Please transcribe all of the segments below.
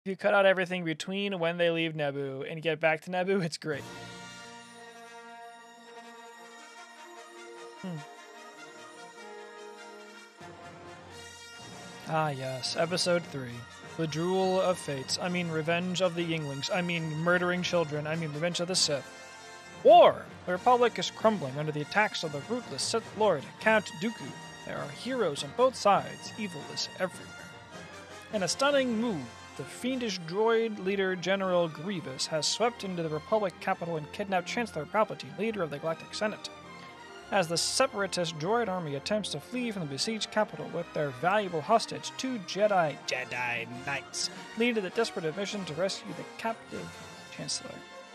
you cut out everything between when they leave Naboo and get back to Naboo, it's great. Ah, yes. Episode 3. The Duel of Fates. I mean, Revenge of the Younglings. I mean, murdering children. I mean, Revenge of the Sith. War! The Republic is crumbling under the attacks of the ruthless Sith Lord, Count Dooku. There are heroes on both sides. Evil is everywhere. In a stunning move, the fiendish droid leader General Grievous has swept into the Republic capital and kidnapped Chancellor Palpatine, leader of the Galactic Senate. As the separatist droid army attempts to flee from the besieged capital with their valuable hostage, 2 Jedi Knights lead to the desperate mission to rescue the captive Chancellor.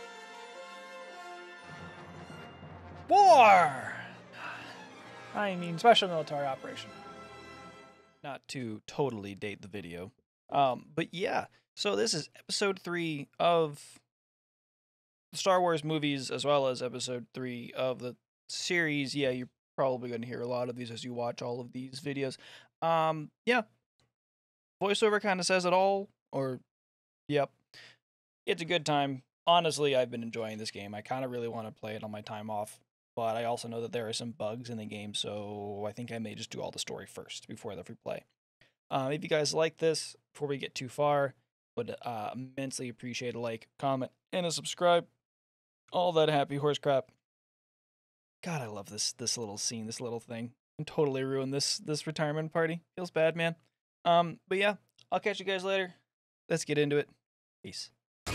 War! I mean, special military operation. Not to totally date the video. But yeah, so this is episode 3 of the Star Wars movies, as well as episode 3 of the series. Yeah, you're probably going to hear a lot of these as you watch all of these videos. Yeah. Voiceover kind of says it all, or, yep. It's a good time. Honestly, I've been enjoying this game. I kind of really want to play it on my time off, but I also know that there are some bugs in the game, so I think I may just do all the story first before the free play. If you guys like this, before we get too far, would immensely appreciate a like, comment, and a subscribe. All that happy horse crap. God, I love this little scene, this little thing. And totally ruined this retirement party. Feels bad, man. But yeah, I'll catch you guys later. Let's get into it. Peace.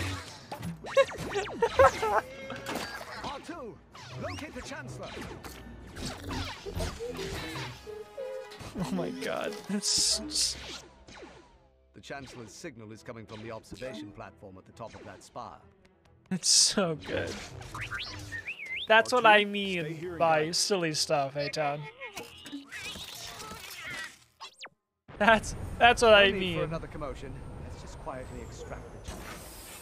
R2, locate the Chancellor. Oh my god. It's... The Chancellor's signal is coming from the observation platform at the top of that spire. It's so good. That's what I mean by silly stuff, hey Town. That's what I mean. For another commotion. Let's just quietly extract the Chancellor.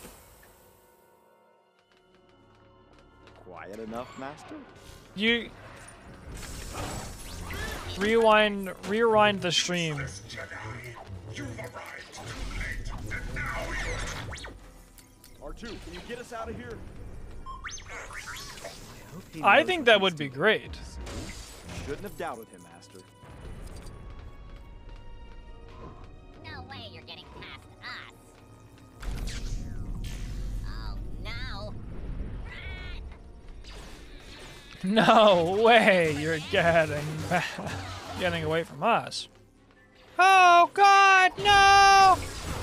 Quiet enough, Master? You rewind the stream. R2, can you get us out of here? I think that would be great. Shouldn't have doubted him, Master. No way you're getting past us. Oh no. No way you're getting away from us. Oh god, no!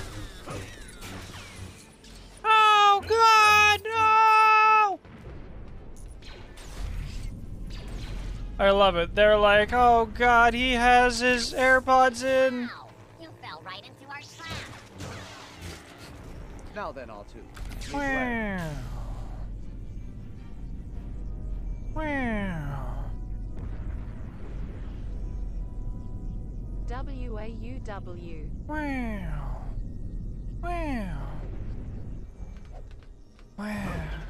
Oh god, no! I love it. They're like, oh god, he has his AirPods in. Wow, you fell right into our trap. Now then, R2. Wow. Wow. WAUW. Wow. Wow. Wow.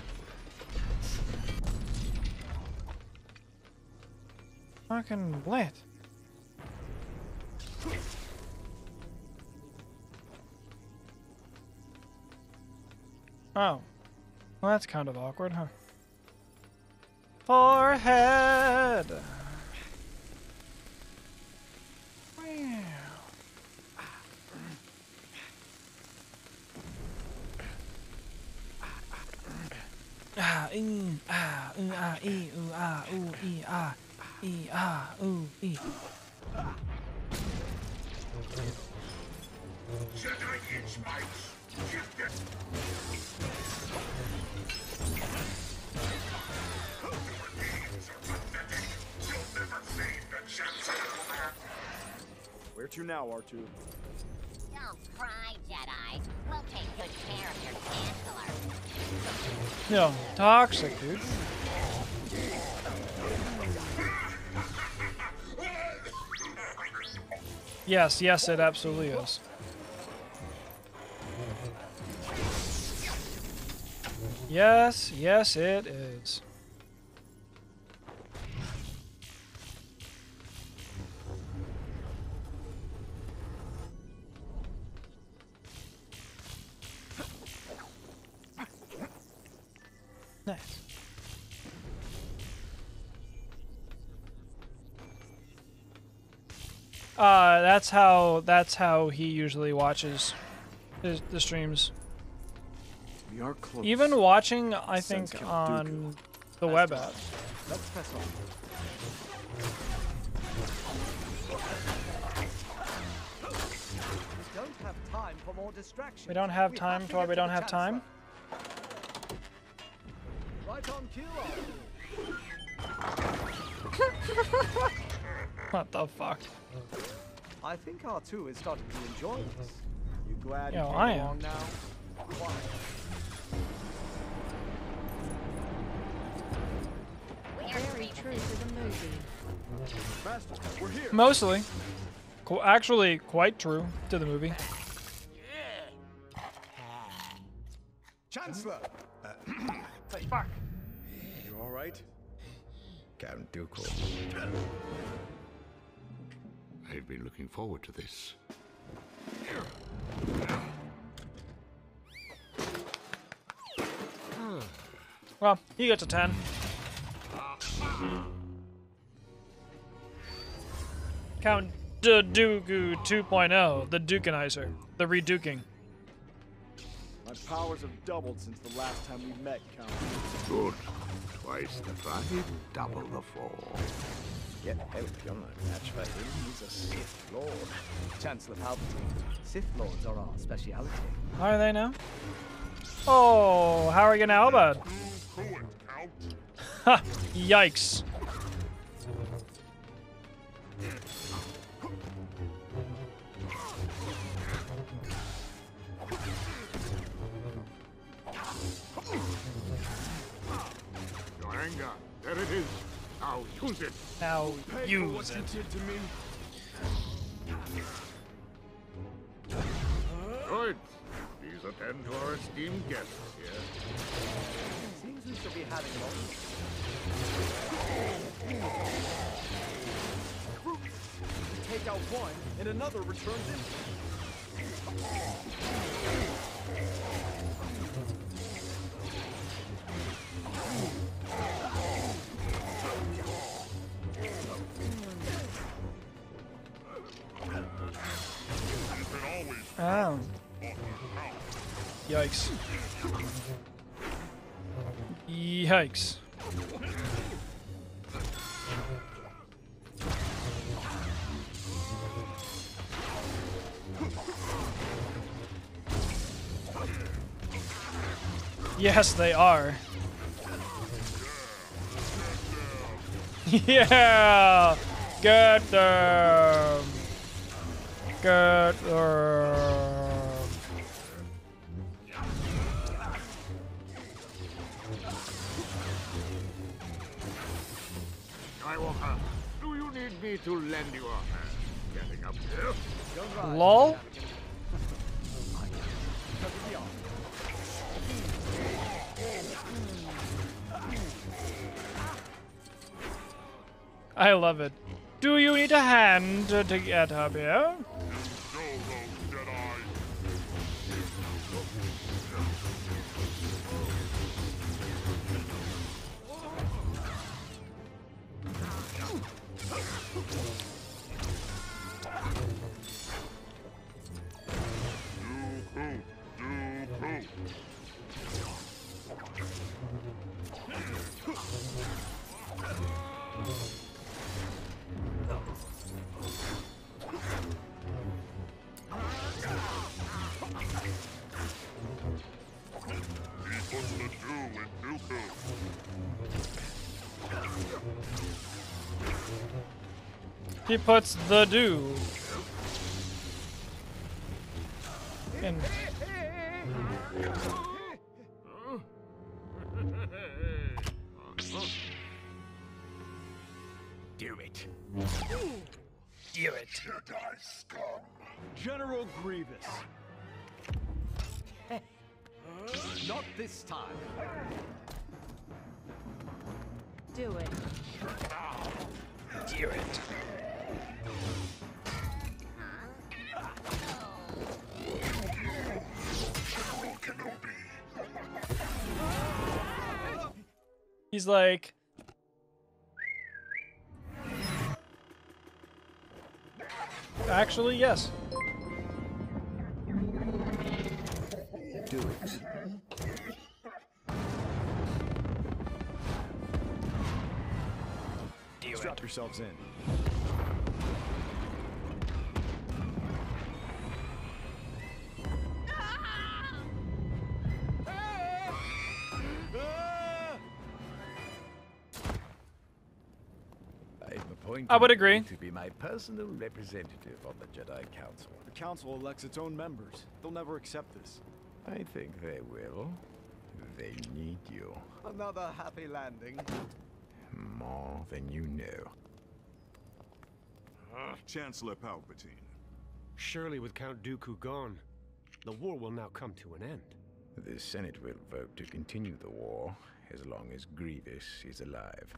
Fucking lit. Oh. Well, that's kind of awkward, huh? Forehead! Ah, ah, ah, ee, ah, ooh, ee, ah, ooh, ee. Jedi inch mites. Where to now, R2? Don't cry, Jedi. We'll take good care of your Chancellor. No, toxic, dude. Yes, yes, it absolutely is. Yes, yes, it is. Nice. That's how he usually watches the streams. We are close. Even watching, I Sense think, Count on the web app. Let's press on. We don't have time for more distractions. We don't have time to why we don't have time. Right on cue. What the fuck? I think R2 is starting to enjoy this. You glad Yo, you came I am. along now? We are Very true to the movie. Master, we're here. Mostly. Actually, quite true to the movie. Chancellor! Fuck. You all right? Count Dooku. I've been looking forward to this. Well, he gets a 10. Count Dooku 2.0, the Dukenizer, the reduking. My powers have doubled since the last time we met, Count. Good. Twice the price, double the fall. Yeah, you're not a match for him. He's a Sith Lord. Chancellor Palpatine, Sith Lords are our speciality. Are they now? Oh, how are you now, bud? Ha! Yikes. Your anger, there it is. Now use it. Now Pay for use what it. you did to me. Good. Please attend to our esteemed guests here. Seems we should be having one. Take out one, and another returns in. Oh. Yikes. Yikes. Yes, they are. Yeah! Get them! Get them! Skywalker, do you need me to lend you a hand getting up here? LOL? I love it. Do you need a hand to get up here? He puts the do in. Do it. Do it. Jedi scum. General Grievous. Not this time. Do it. Do it. General Kenobi. He's like, actually, yes. Do it. Strap yourselves in. I've appointed I would agree. you to be my personal representative on the Jedi Council. The council elects its own members. They'll never accept this. I think they will. They need you. Another happy landing. More than you know. Chancellor Palpatine. Surely with Count Dooku gone, the war will now come to an end. The Senate will vote to continue the war as long as Grievous is alive.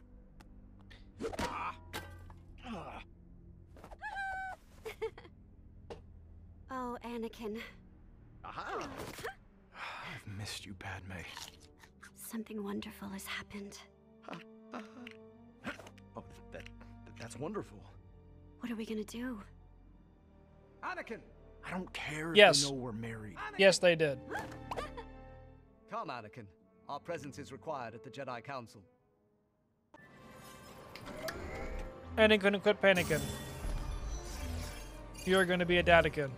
Oh, Anakin. Aha! I've missed you, Padme. Something wonderful has happened. Oh, that's wonderful. What are we gonna do? Anakin! I don't care if Yes. they know we're married. Yes, they did. Come, Anakin. Our presence is required at the Jedi Council. Anakin, quit panicking. You're going to be a dadakin.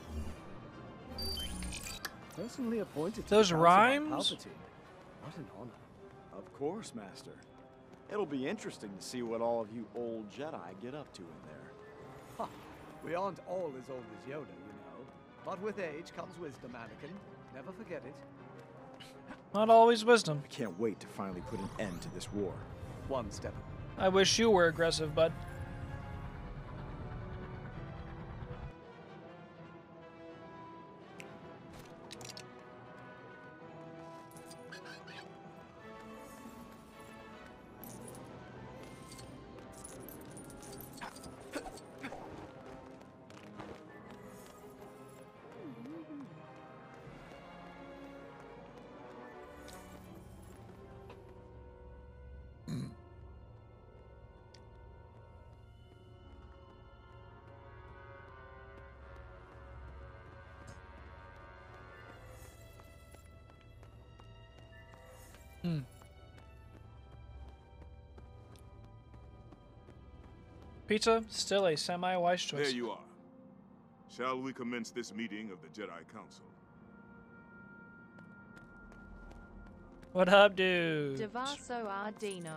Personally appointed to Those the council by rhymes? Palpatine. What an honor. Of course, Master. It'll be interesting to see what all of you old Jedi get up to in there. Ha! We aren't all as old as Yoda, you know. But with age comes wisdom, Anakin. Never forget it. Not always wisdom. I can't wait to finally put an end to this war. One step. I wish you were aggressive, bud. Pizza, still a semi-wise choice. There you are. Shall we commence this meeting of the Jedi Council? What up, dude? Devaso Ardino.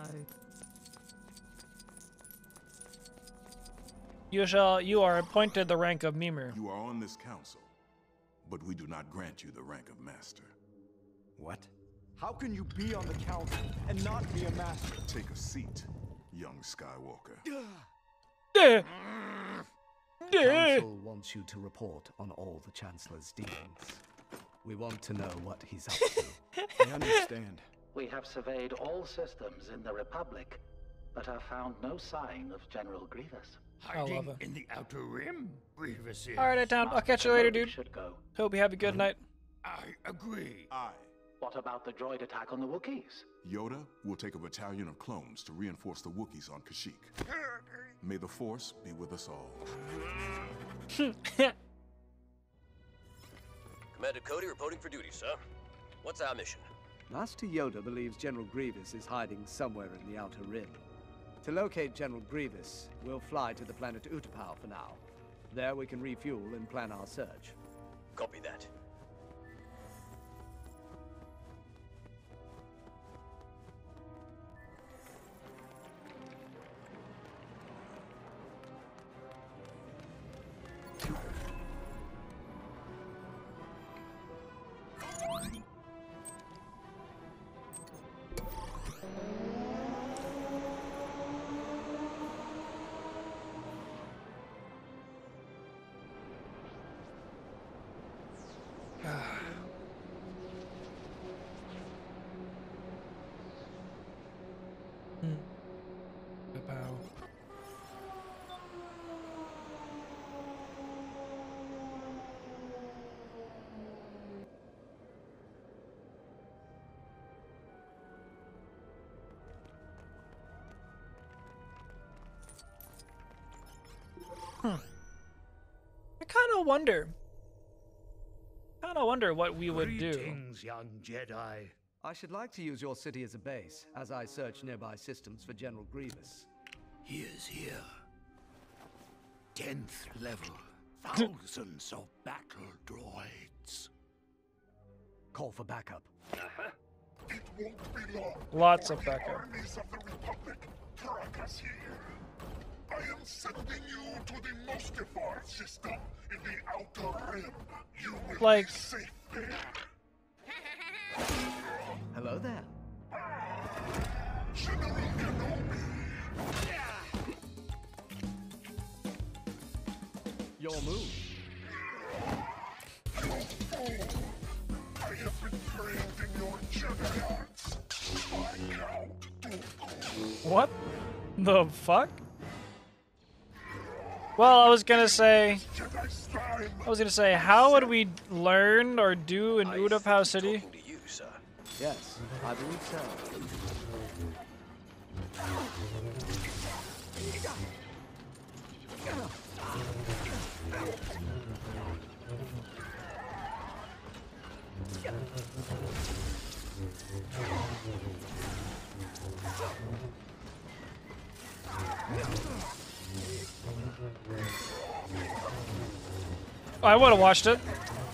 You are appointed the rank of Mimir. You are on this council, but we do not grant you the rank of Master. What? How can you be on the council and not be a master? Take a seat, young Skywalker. Duh. The Council wants you to report on all the Chancellor's dealings. We want to know what he's up to. I understand. We have surveyed all systems in the Republic, but have found no sign of General Grievous. I love it. In the Outer Rim, Grievous is. Alright, Town. I'll catch you later, dude. Should go. Hope you have a good night. I agree. Aye. What about the droid attack on the Wookiees? Yoda will take a battalion of clones to reinforce the Wookiees on Kashyyyk. May the Force be with us all. Commander Cody reporting for duty, sir. What's our mission? Master Yoda believes General Grievous is hiding somewhere in the Outer Rim. To locate General Grievous, we'll fly to the planet Utapau for now. There we can refuel and plan our search. Copy that. wonder what we would do. Greetings, young Jedi. I should like to use your city as a base, as I search nearby systems for General Grievous. He is here. 10th level. Thousands of battle droids. Call for backup. It won't be long. Lots of backup. Armies of the Republic track us here. I am sending you to the Mustafar system in the Outer Rim. You will Like- be safe there. Hello there. General Kenobi. Your move. You fool. I have been trained in your Jedi arts. My Count Dooku. What the fuck? Well, I was gonna say, how would we learn or do in Utapau City? Talking to you, sir. Yes, I believe so. I would have watched it.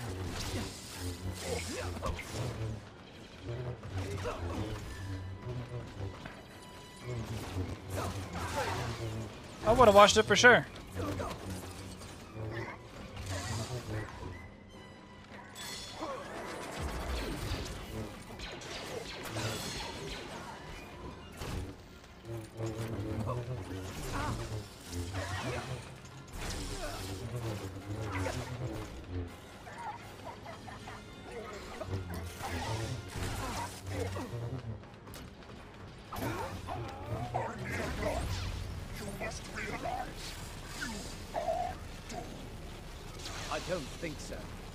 I would have watched it for sure. I don't think so.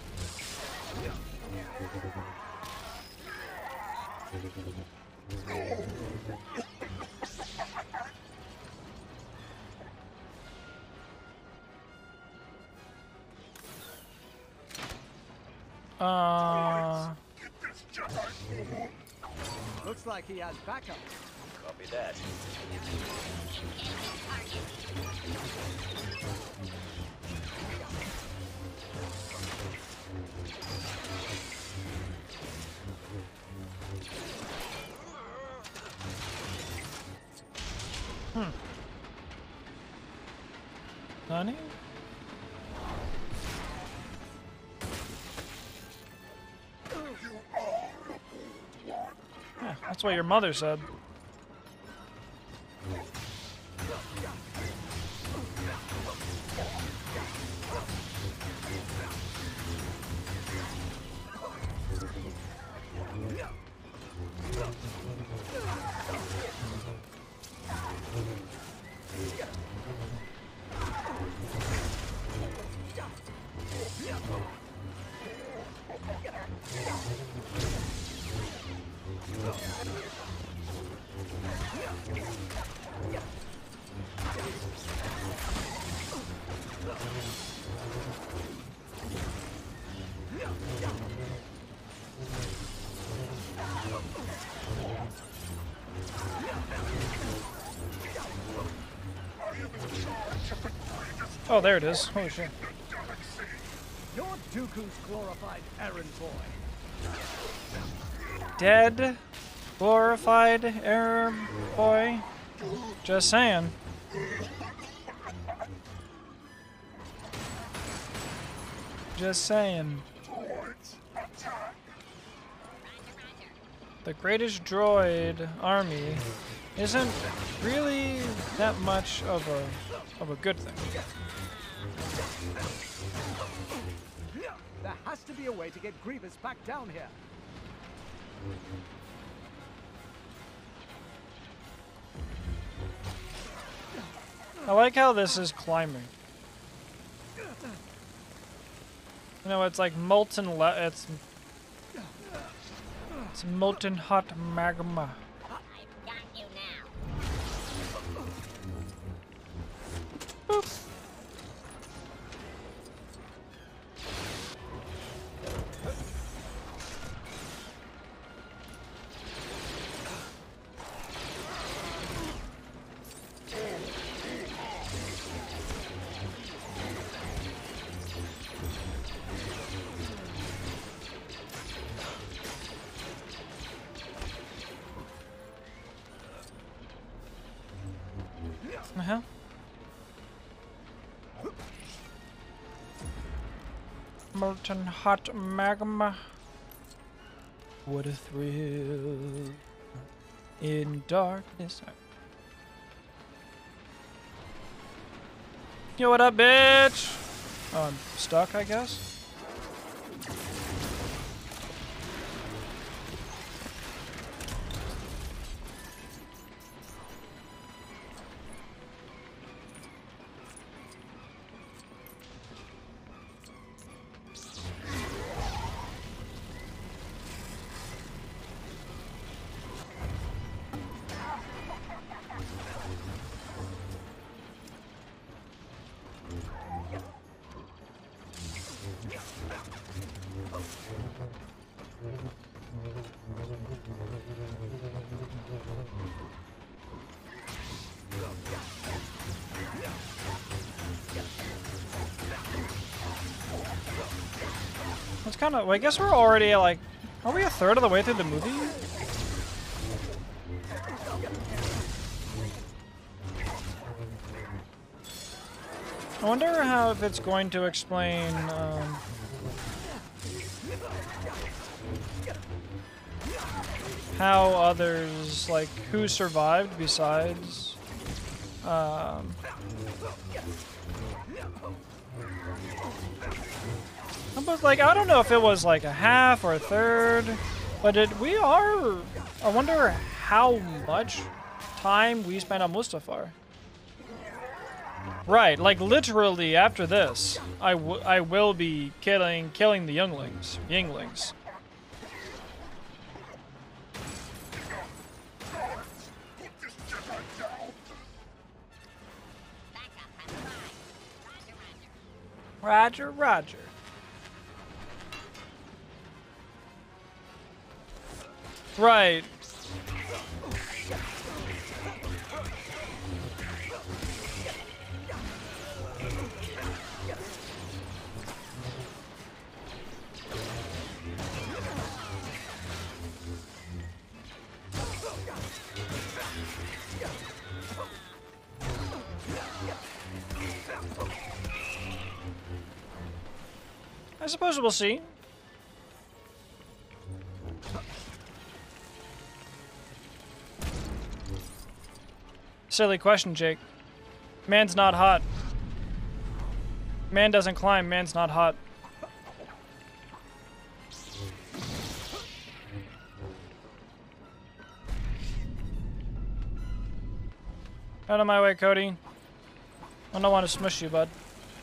Looks like he has backup. Copy that. Nani? Yeah, that's what your mother said. Oh, there it is. Holy shit. You're Dooku's glorified errand boy. Dead, glorified error boy. Just saying. Just saying. The greatest droid army isn't really that much of a good thing. There has to be a way to get Grievous back down here. I like how this is climbing. You know, it's like molten it's molten hot magma. I've got you now. Boop. Uh-huh. Molten hot magma. What a thrill in darkness. Yo, what up, bitch? Oh, I'm stuck, I guess. It's kind of. I guess we're already like. Are we a third of the way through the movie? I wonder how if it's going to explain. How others, like, who survived besides. But like, I don't know if it was like a half or a third, but I wonder how much time we spent on Mustafar. Right, like literally after this, I will be killing the Yinglings. Roger, roger. Right. I suppose we'll see. Silly question, Jake. Man's not hot. Man doesn't climb, man's not hot. Out of my way, Cody. I don't want to smush you, bud.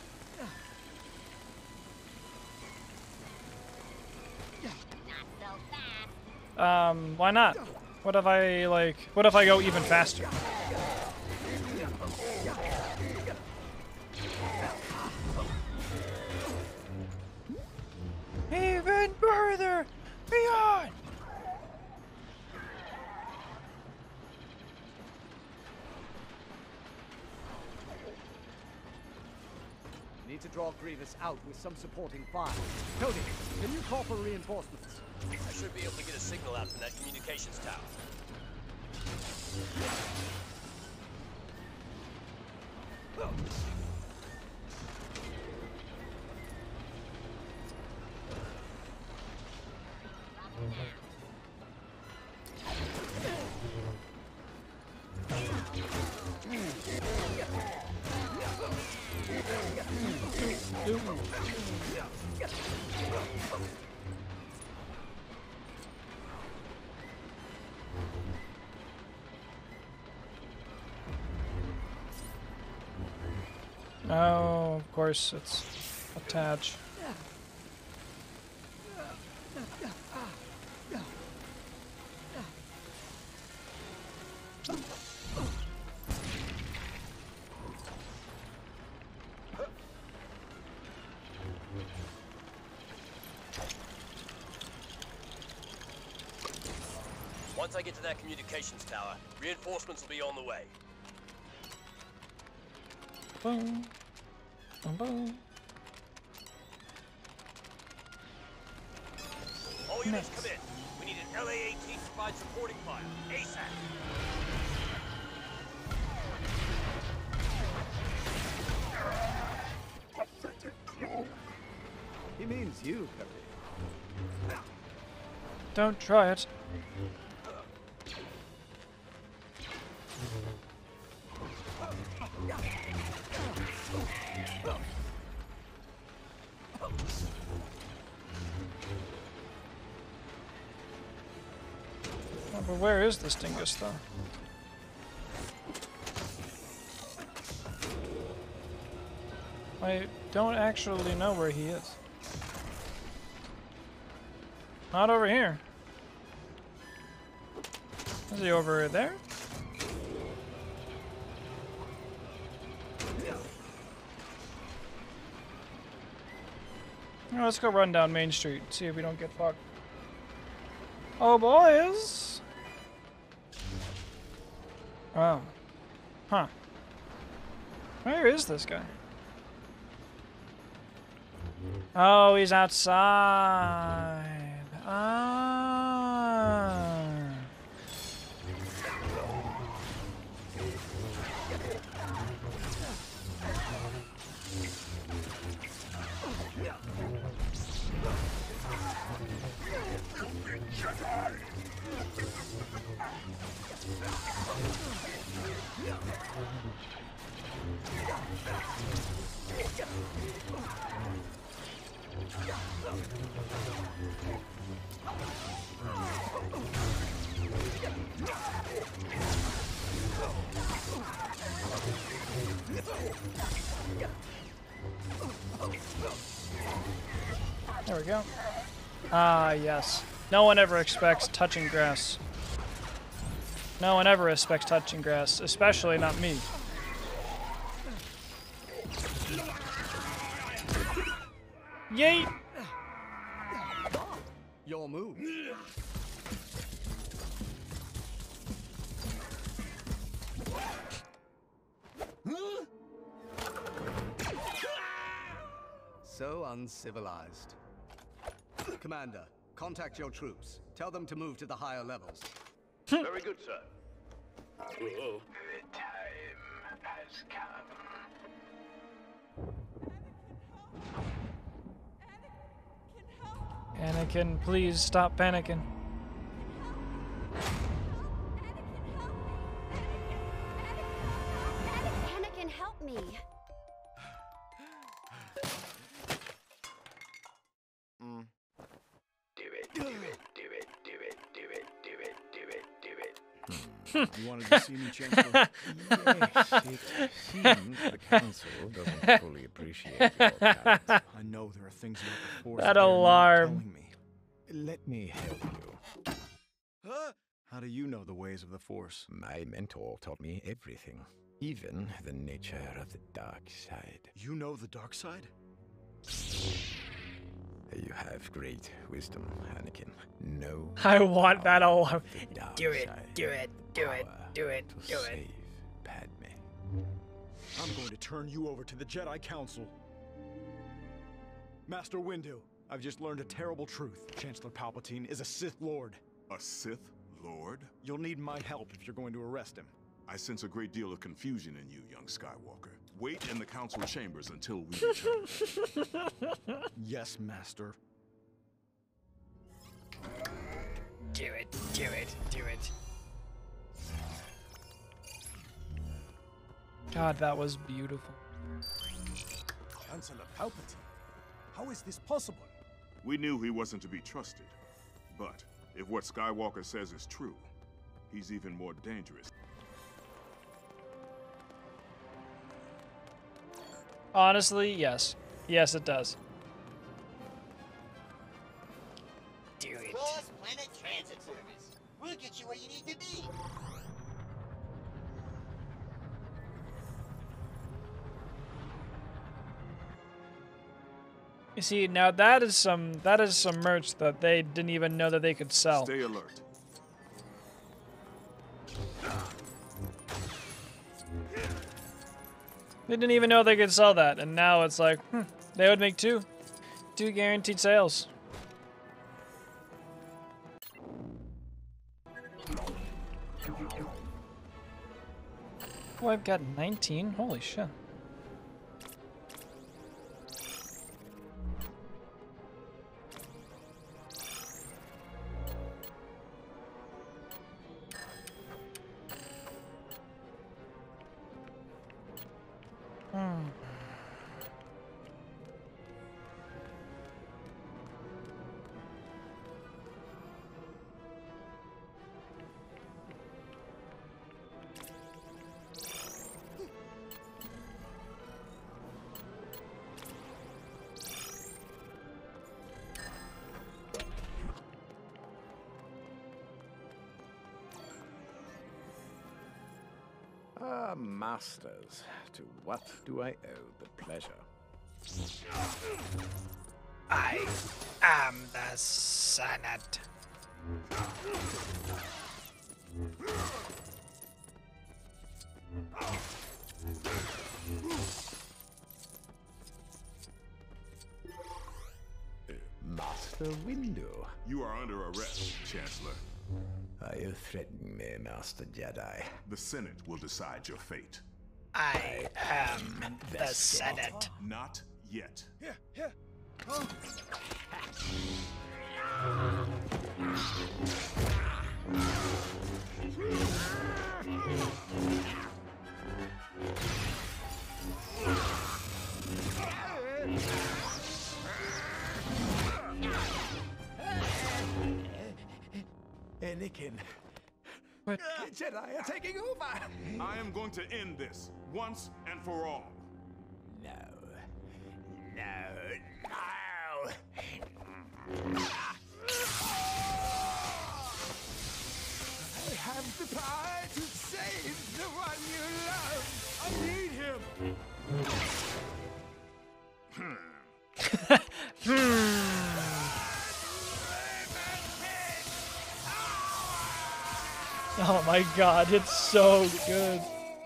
Why not? What if I go even faster? Even further beyond. Need to draw Grievous out with some supporting fire. Cody, can you call for reinforcements? I should be able to get a signal out from that communications tower. Oh, of course, it's attach. Once I get to that communications tower, reinforcements will be on the way. Boom. Boom, boom. All units come in. We need an LA-18 to provide supporting fire. ASAP. He means you, Cody. Don't try it. Oh, but where is this dingus, though? I don't actually know where he is. Not over here. Is he over there? Oh, let's go run down Main Street, see if we don't get fucked. Oh, boys! Oh. Huh. Where is this guy? Oh, he's outside. Ah. There we go. Ah, yes. No one ever expects touching grass. No one ever expects touching grass, especially not me. Yay! Your move. So uncivilized. Commander, contact your troops. Tell them to move to the higher levels. Very good, sir. The time has come. Anakin, please stop panicking. Anakin, help me. Do it, do it, do it, do it, do it, do it, do it, do it. You wanted to see me, Chancellor? Yes, it seems the council doesn't fully appreciate your talents. I know there are things about the Force That they're not alarm. telling me. Let me help you. How do you know the ways of the Force? My mentor taught me everything, even the nature of the dark side. You know the dark side? You have great wisdom, Anakin. No. I want that alarm. the dark Do it, side, do it, do it, power do it, to do it. save Padme. I'm going to turn you over to the Jedi Council. Master Windu, I've just learned a terrible truth. Chancellor Palpatine is a Sith Lord. A Sith Lord? You'll need my help if you're going to arrest him. I sense a great deal of confusion in you, young Skywalker. Wait in the council chambers until we return. Yes, Master. Do it, do it, do it. God, that was beautiful. Chancellor Palpatine, how is this possible? We knew he wasn't to be trusted. But if what Skywalker says is true, he's even more dangerous. Honestly, yes. Yes, it does. Do it. Cross Planet Transit Service. We'll get you where you need to be. You see, now that is some merch that they didn't even know that they could sell. Stay alert. They didn't even know they could sell that, and now it's like, they would make two guaranteed sales. Oh, I've got 19. Holy shit. Masters, to what do I owe the pleasure? I am the Senate. Master Windu. You are under arrest, Chancellor. Are you threatening me, Master Jedi? The Senate will decide your fate. I am the Senate. Not yet. Here. Oh. Anakin. What? Jedi are taking over! I am going to end this, once and for all. No. I have the power to save the one you love! I need him! Oh my god, it's so good.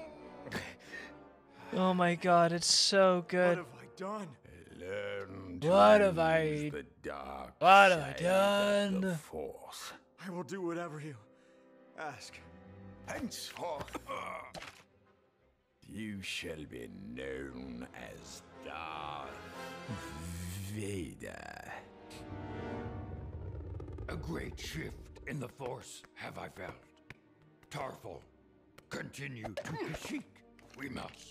Oh my god, it's so good. What have I done? Learn What to have I- use the dark what have I side done? of the Force. I will do whatever you ask. Henceforth, you shall be known as Darth Vader. A great shift in the Force have I felt. Tarful, continue to Kashyyyk. We must.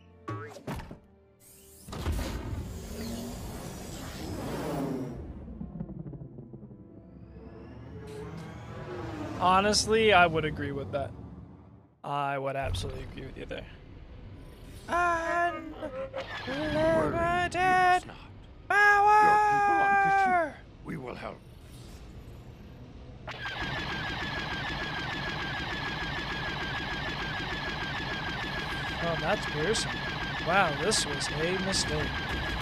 Honestly, I would agree with that. I would absolutely agree with you there. Unlimited power! Your people on Kashyyyk, we will help. Oh, that's piercing. Wow, this was a mistake.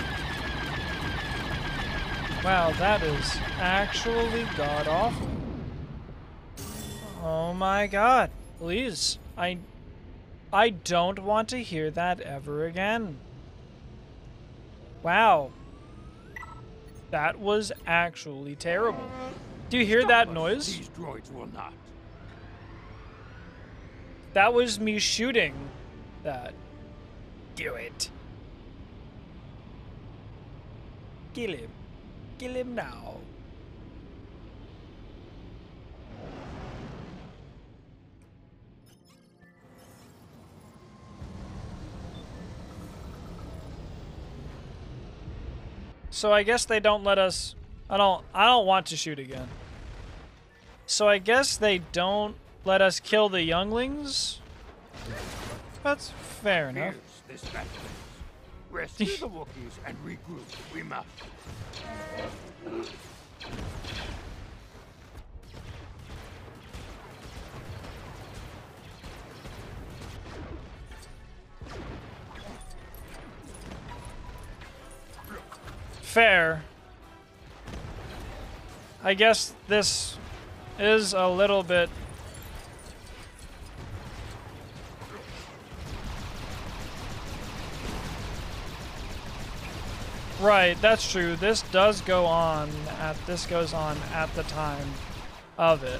Wow, that is actually god-awful. Oh my god. Please. I don't want to hear that ever again. Wow. That was actually terrible. Do you hear that noise? These droids will not. That was me shooting that. Do it. Kill him. Kill him now. So I guess they don't let us. I don't want to shoot again. So I guess they don't let us kill the younglings? That's fair enough. Here's this battle. Rescue the Wookiees and regroup. We must. Fair. I guess this is a little bit... Right, that's true. This does go on at the time of it.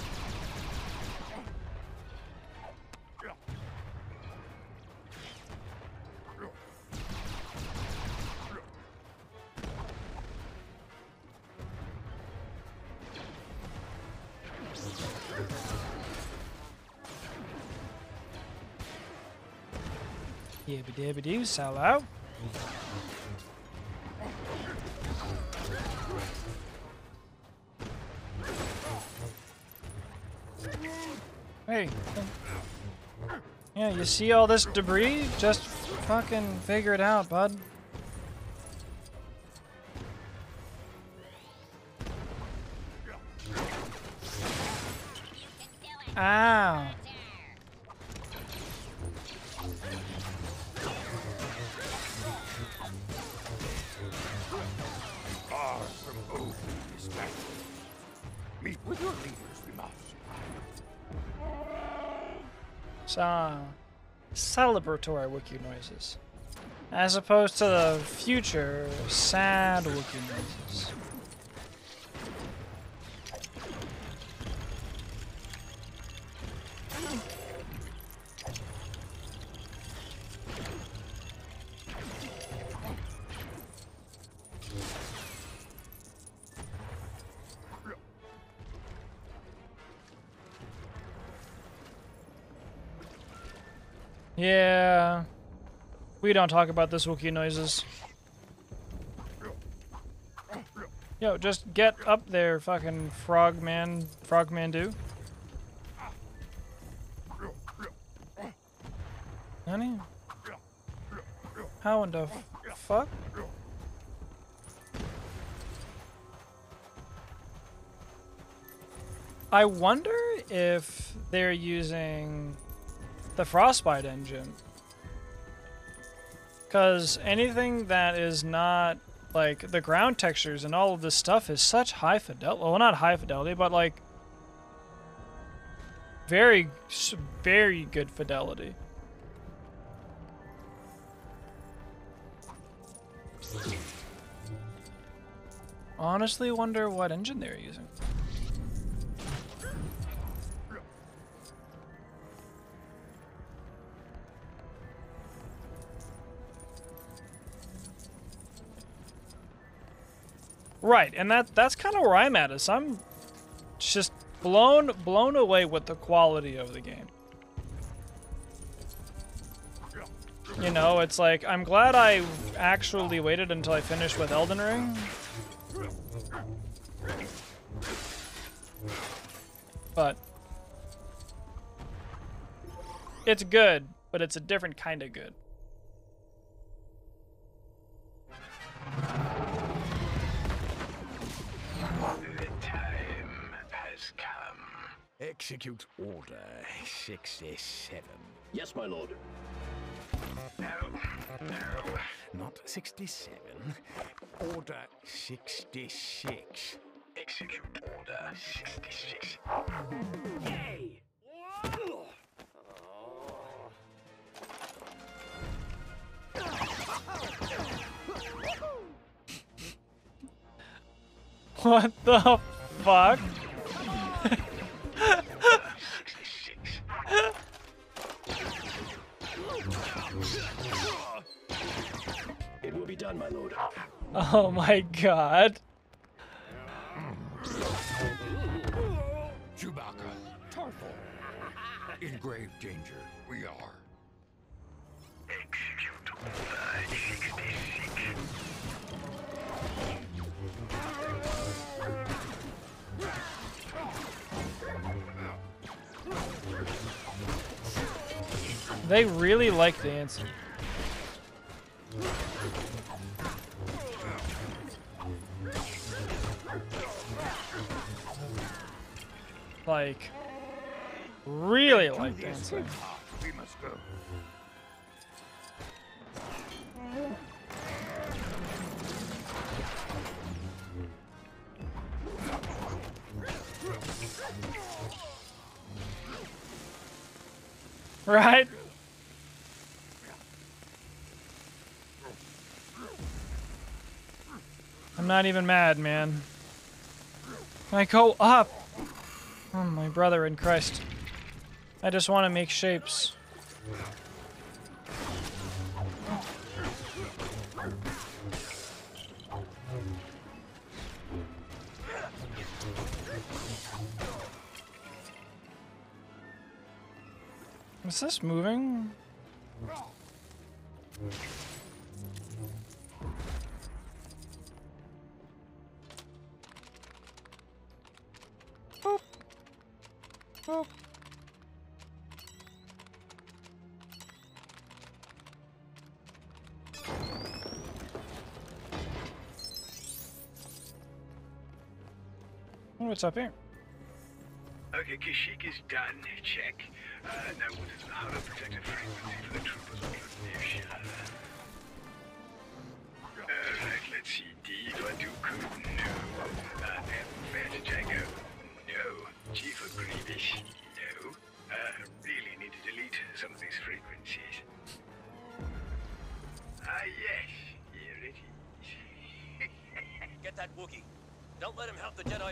Yibba dibba doo, Salo. Hey. Yeah, you see all this debris? Just fucking figure it out, bud. Ow. Meet with your leaders, we must. Celebratory Wookiee noises. As opposed to the future, sad Wookiee noises. Yeah, we don't talk about this Wookiee noises. Yo, just get up there, fucking frogman do. Honey? How in the fuck? I wonder if they're using the Frostbite engine, because anything that is not like the ground textures and all of this stuff is such high fidelity. Well, not high fidelity, but like very, very good fidelity. Honestly, wonder what engine they're using. Right, and that's kind of where I'm at. Is I'm just blown away with the quality of the game. You know, it's like I'm glad I actually waited until I finished with Elden Ring. But it's good, but it's a different kind of good. The time has come. Execute Order 67. Yes, my lord. No, not 67. Order 66. Execute Order 66. Hey! What the fuck? It will be done, my lord. Oh my god. Chewbacca, Tarful. In grave danger, we are. Execute Order 66. They really like dancing. Like, really like dancing. We must go. Right? I'm not even mad, man. I go up. Oh, my brother in Christ. I just want to make shapes. Is this moving? Boop. Boop. What's up here? Okay, Kashyyyk is done. Check. Now what is the hollow protective frequency for the troopers on Tribunation? Right, let's see. D for Dooku, no.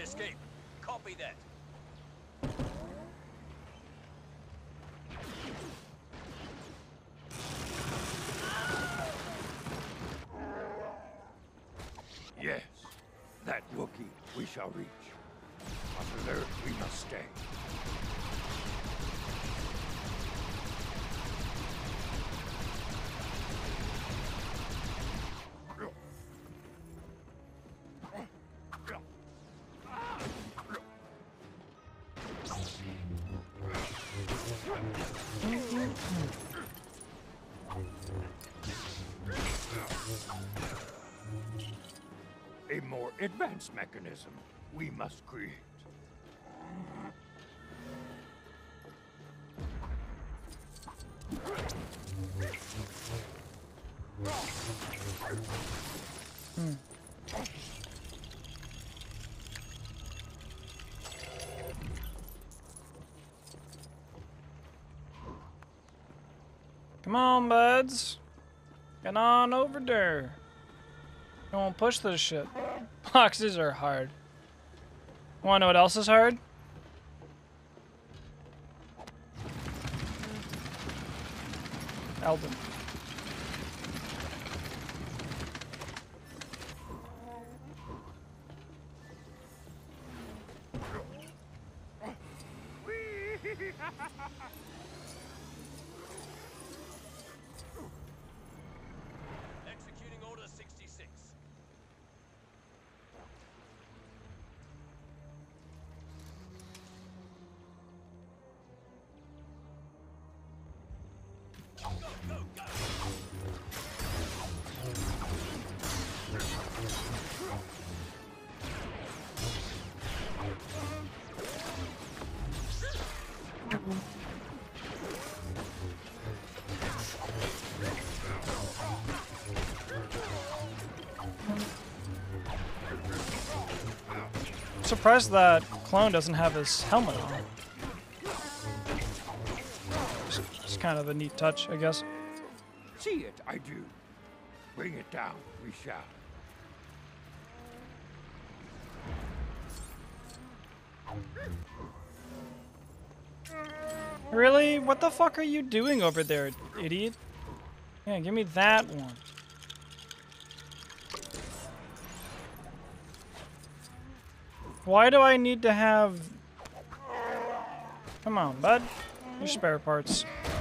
escape. Copy that. Yes, that Wookiee we shall reach. On Earth we must stay. A more advanced mechanism we must create. Come on, buds. Get on over there. Don't push this shit. Boxes are hard. Wanna know what else is hard? Elden. Executing Order 66. Go, go, go! Surprised that clone doesn't have his helmet on. It's kind of a neat touch, I guess. See it, I do. Bring it down, we shall. Really? What the fuck are you doing over there, idiot? Yeah, give me that one. Why do I need to have... Come on, bud. Your spare parts.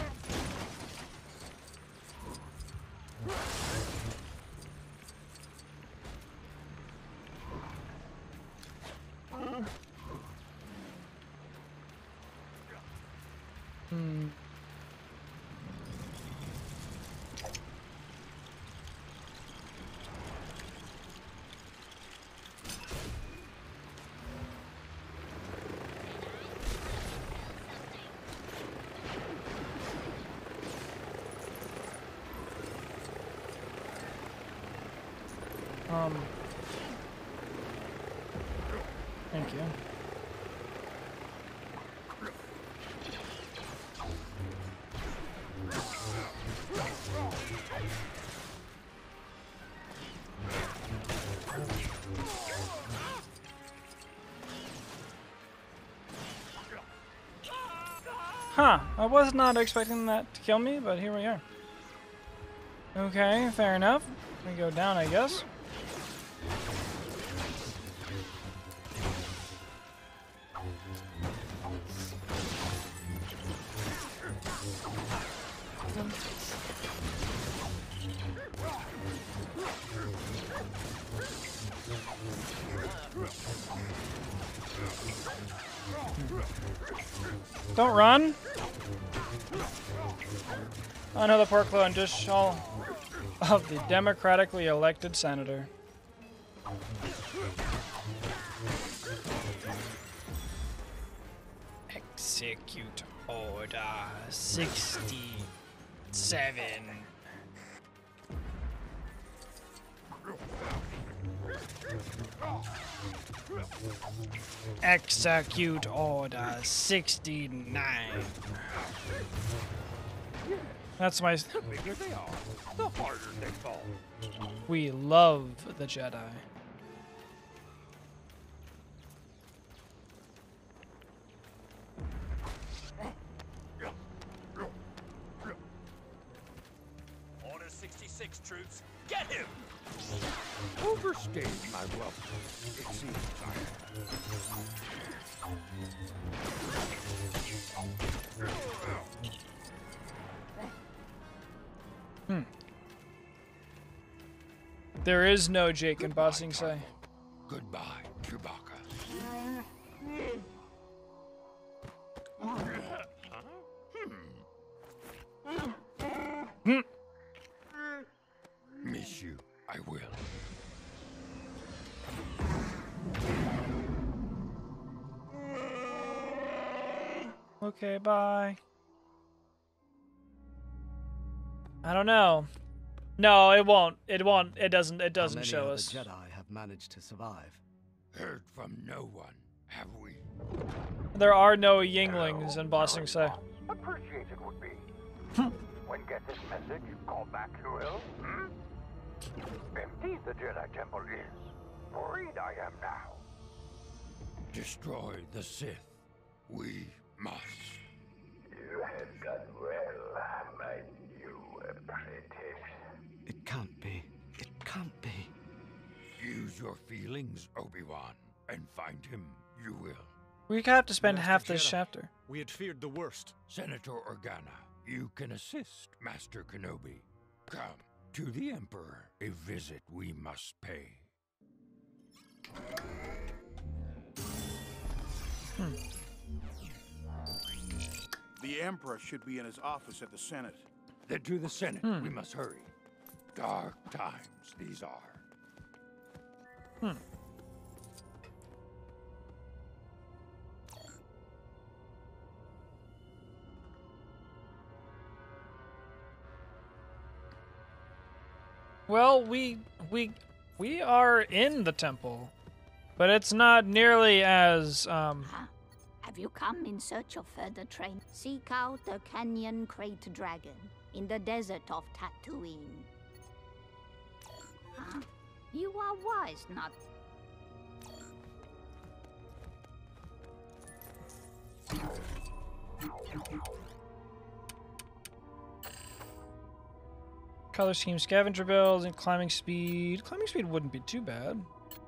Thank you. Huh, I was not expecting that to kill me, but here we are. Okay, fair enough. We go down, I guess. Don't run! Another poor clone, just shall of the democratically elected senator. Execute Order 67. Execute Order 69. That's my... The bigger they are, the harder they fall. We love the Jedi. 6 troops. Get him! Overstayed my welcome, it seems I have. There is no Jake in Ba Sing Se. Goodbye, Chewbacca. Miss you, I will. Okay, bye. I don't know. No, it won't. It won't. It doesn't. It doesn't show us. How many of the Jedi have managed to survive? Heard from no one, have we? There are no Yinglings in Ba Sing Se. Appreciated would be. When get this message, call back you will. Empty the Jedi Temple is. Freed I am now. Destroy the Sith. We must. You have done well, my new apprentice. It can't be. It can't be. Use your feelings, Obi-Wan, and find him. You will. We have to spend Master half this Jedi, chapter. We had feared the worst. Senator Organa, you can assist Master Kenobi. Come, to the Emperor, a visit we must pay. The Emperor should be in his office at the Senate. Then to the Senate, we must hurry. Dark times these are. Well, we are in the temple, but it's not nearly as Have you come in search of further training? Seek out the Canyon Crate Dragon in the desert of Tatooine. Huh? You are wise, not... color scheme, scavenger builds, and climbing speed. Climbing speed wouldn't be too bad.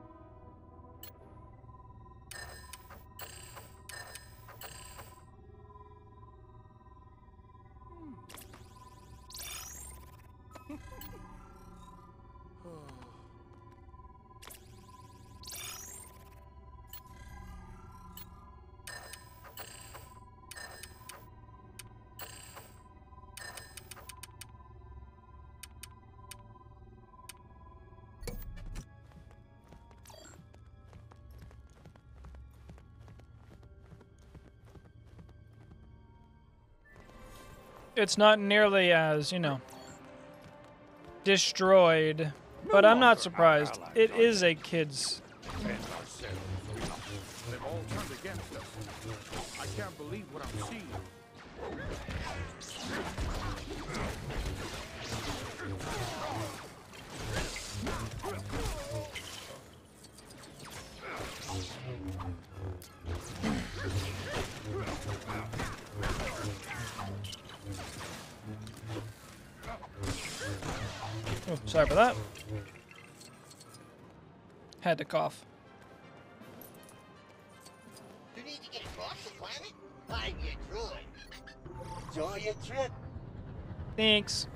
It's not nearly as, you know, destroyed, but I'm not surprised. It is a kid's. They've all turned against us. I can't believe what I'm seeing. Oh, sorry for that. Had to cough. You need to get across the planet? I'm your droid. Enjoy your trip. Thanks.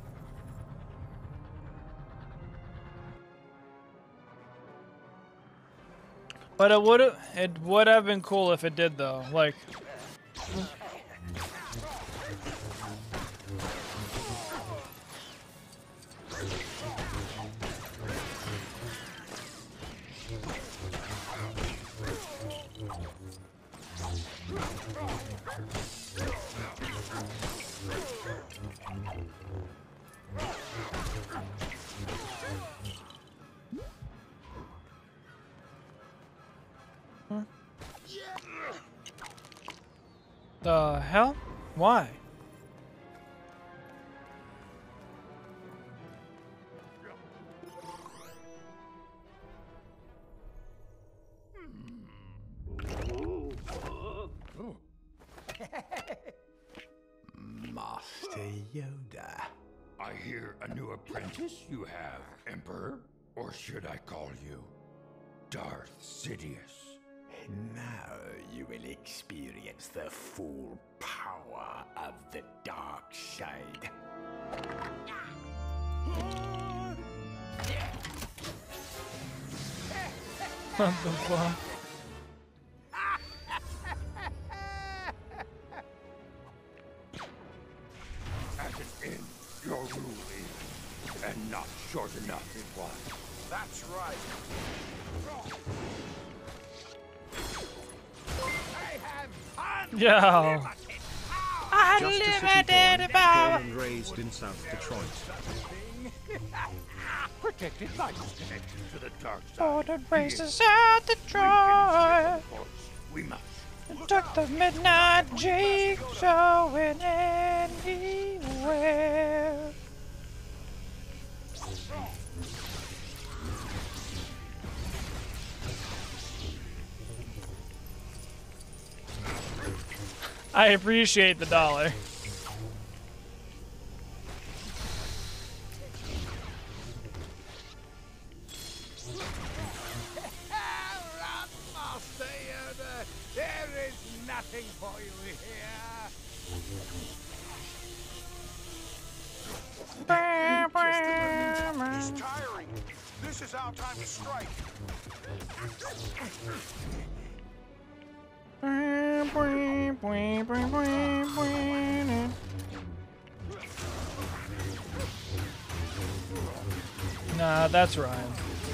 But it would have been cool if it did though. Like the hell? Why? Master Yoda. I hear a new apprentice you have, Emperor? Or should I call you Darth Sidious? Now you will experience the full power of the dark side. What the fuck? As an end, your rule is, and not short enough it was. That's right. Yo. Unlimited power. Born and raised in South Detroit. Protected by this connection to the dark side. Born and raised in South Detroit. We must. Took the midnight Jake showing anywhere. I appreciate the $1. Master Yoda, there is nothing for you here. He's tiring. This is our time to strike. Nah, that's Ryan.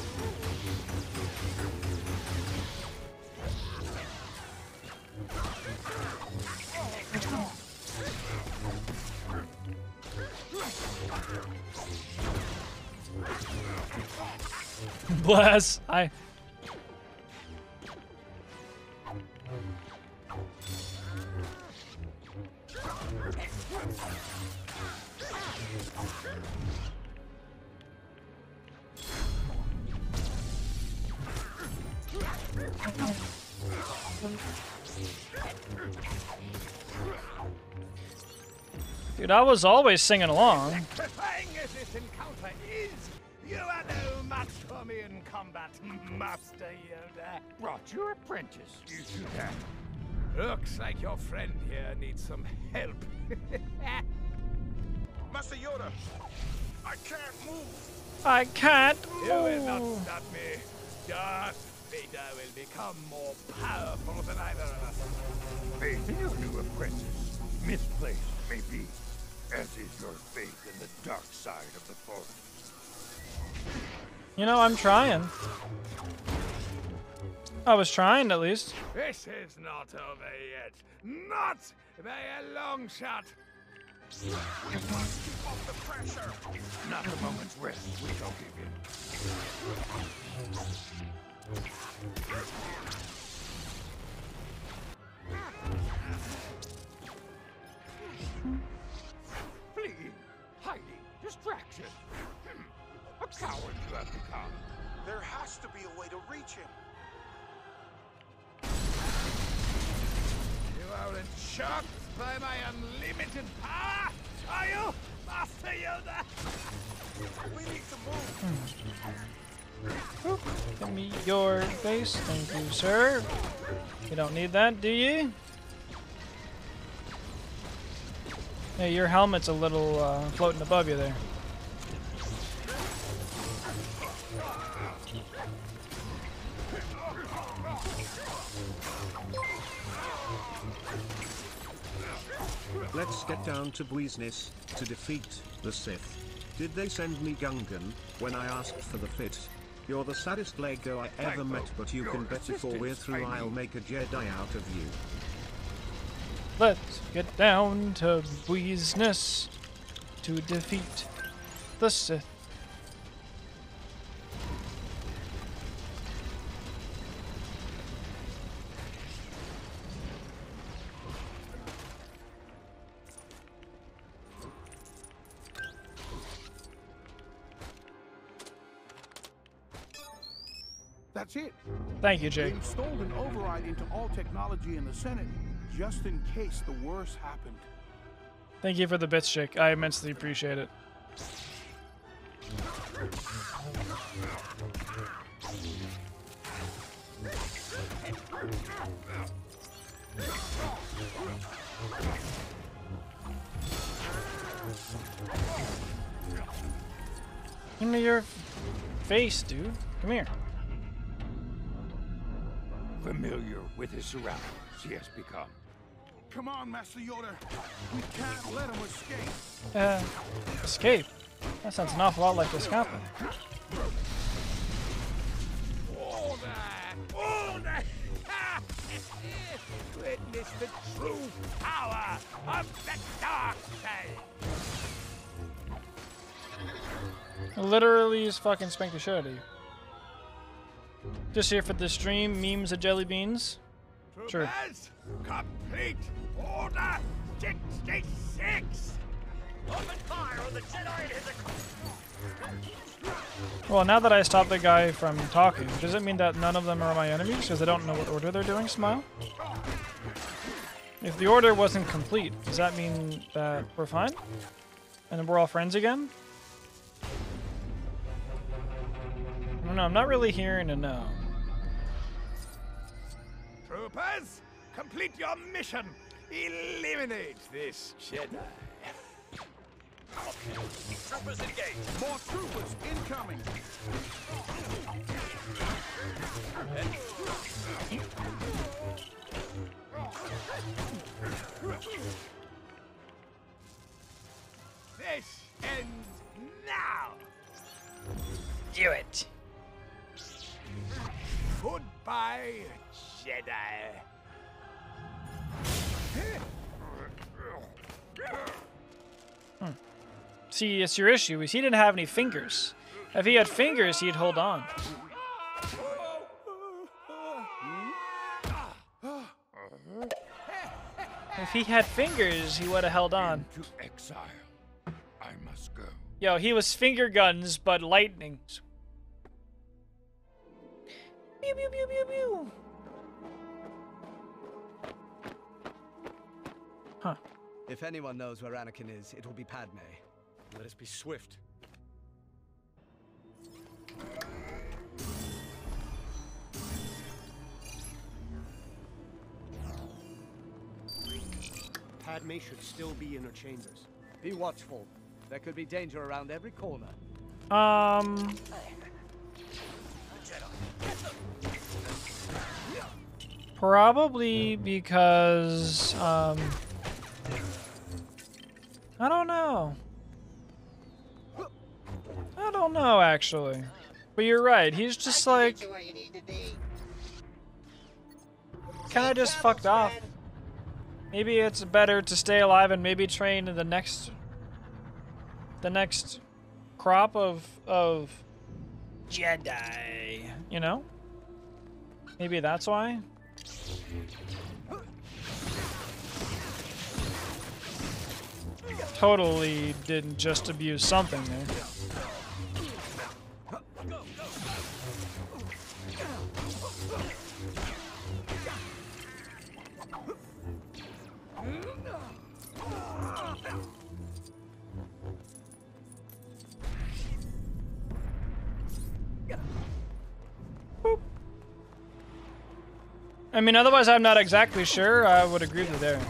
Bless. Dude, I was always singing along. Preparing as this encounter is, you are no match for me in combat, Master Yoda. Brought your apprentice. You should have. Looks like your friend here needs some help. Master Yoda, I can't move. I can't You will not move. stop me. Darth Vader will become more powerful than either of us. Faith in your new apprentice, misplaced may be, as is your faith in the dark side of the Force. You know, I'm trying. I was trying, at least. This is not over yet. Not by a long shot. We must keep up the pressure. Not a moment's rest, we shall begin. Fleeing, hiding, distraction. A coward you have become. There has to be a way to reach him. You aren't shocked by my unlimited power, are you, Master Yoda? We need to move. Give me your face. Thank you, sir. You don't need that, do you? Hey, your helmet's a little floating above you there. Let's get down to business to defeat the Sith. Did they send me Gungan when I asked for the fit? You're the saddest Lego I ever met, but you can bet before we're through I'll make a Jedi out of you. Let's get down to business to defeat the Sith. That's it. Thank you, They Jake. installed an override into all technology in the Senate, just in case the worst happened. Thank you for the bits, Jake. I immensely appreciate it. Give me your face, dude. Come here. Familiar with his surroundings, he has become. Come on, Master Yoda. We can't let him escape. Escape? That sounds an awful lot like this happened. Order! Witness the true power of the dark side! Literally just fucking spank the shit out of you. Just here for the stream, memes of jelly beans. Sure. Complete Order 66! Open fire on the Jedi and his... Well, now that I stopped the guy from talking, does it mean that none of them are my enemies because they don't know what order they're doing, Smile? If the order wasn't complete, does that mean that we're fine? And then we're all friends again? I don't know, I'm not really hearing a no. Troopers, complete your mission! Eliminate this Jedi! Troopers engaged. More troopers incoming. This ends now! Do it! Goodbye, Jedi! See, it's your issue, is he didn't have any fingers. If he had fingers, he'd hold on. If he had fingers, he would have held on. To exile. I must go. Yo, he was finger guns, but lightning. Pew, pew, pew, pew, pew. Huh. If anyone knows where Anakin is, it will be Padme. Let us be swift. Padme should still be in her chambers. Be watchful. There could be danger around every corner. Probably because, I don't know. I don't know, actually. But you're right, he's just like... kinda just fucked off. Maybe it's better to stay alive and maybe train in the next crop of Jedi, you know? Maybe that's why? Totally didn't just abuse something there. I mean, otherwise I'm not exactly sure. I would agree with you there.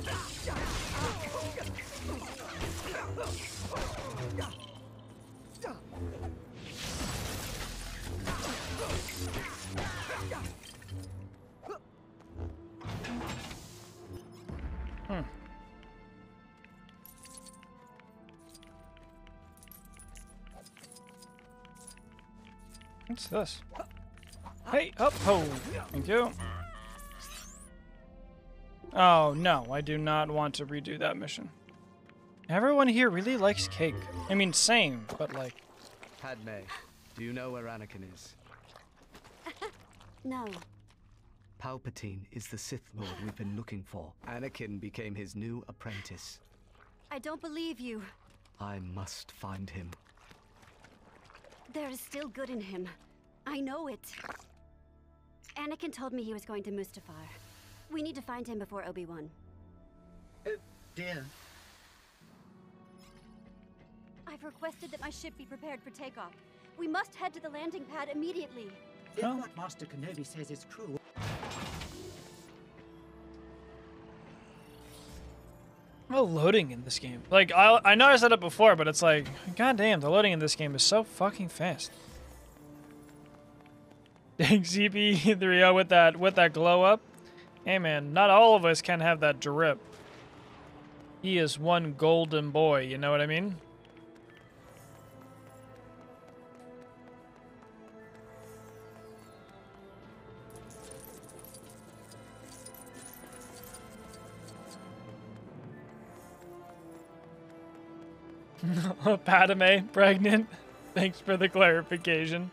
What's this? Hey, up, ho! Thank you. Oh, no, I do not want to redo that mission. Everyone here really likes cake. I mean, same, but like... Padme, do you know where Anakin is? No. Palpatine is the Sith Lord we've been looking for. Anakin became his new apprentice. I don't believe you. I must find him. There is still good in him. I know it. Anakin told me he was going to Mustafar. We need to find him before Obi-Wan. Dear. I've requested that my ship be prepared for takeoff. We must head to the landing pad immediately. If what Master Kenobi says is true... Oh, loading in this game. Like, I know I said it before, but it's like, goddamn, the loading in this game is so fucking fast. Dang, CP3O with that glow up. Hey man, not all of us can have that drip. He is one golden boy, you know what I mean? Padme, pregnant. Thanks for the clarification.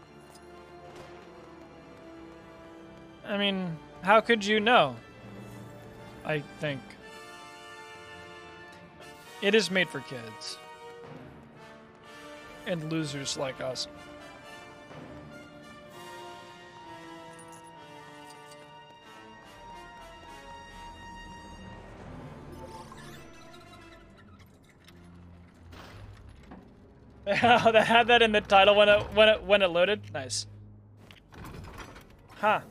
I mean, how could you know? I think. It is made for kids. And losers like us. They had that in the title when it loaded. Nice. Huh.